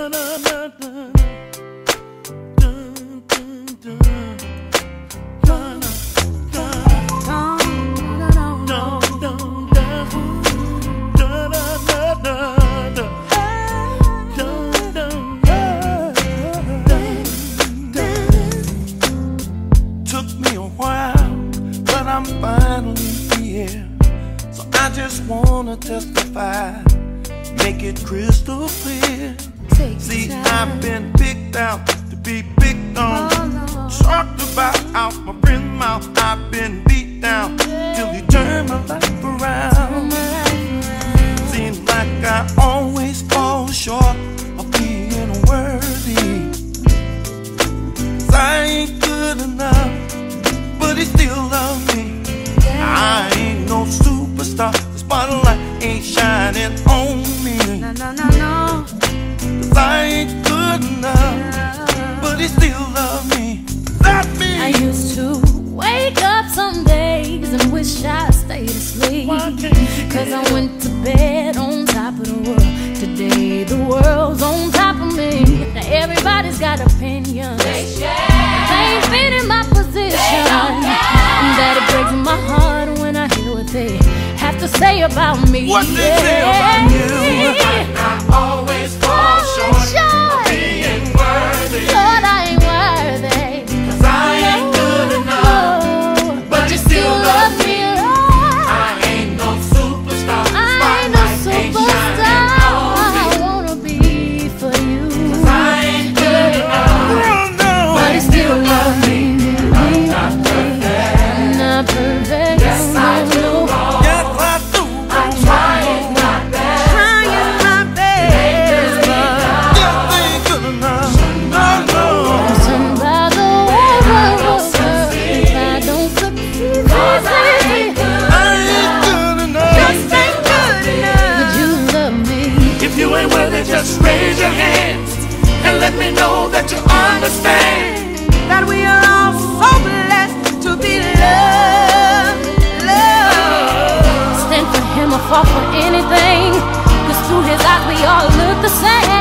Took me a while, but I'm finally here. So I just wanna testify, make it crystal clear. See, I've been picked out to be picked on, talked about out my friend's mouth. I've been beat down till he turned my life around. Seems like I always fall short of being worthy. 'Cause I ain't good enough, but he still loves me. I ain't no superstar, the spotlight ain't shining on me. No. 'Cause I ain't good enough, but he still loves me. Love me. I used to wake up some days and wish I stayed asleep, 'cause I went to bed on top of the world. Today the world's on top of me. Now everybody's got opinions, they ain't fit in my position. That it breaks my heart when I hear what they have to say about me. What they say about you. I always fall short of being worthy. Lord, I ain't worthy, 'Cause I ain't good enough, but you still love me. I ain't no superstar, I ain't no superstar. I wanna be for you. 'Cause I ain't good enough, But he still loves me. I'm not perfect. I'm not perfect. Yes, I do wrong. Yes, I do. I'm trying my best. Trying my best, but Yes, I ain't good enough. No. about the world if I don't succeed. 'Cause I ain't good I ain't good enough. Just ain't good enough. But you love me. If you ain't worthy, just raise your hands and let me know that you understand. That we are all so blessed to be loved. Stand for him or fall for anything, 'cause through his eyes we all look the same.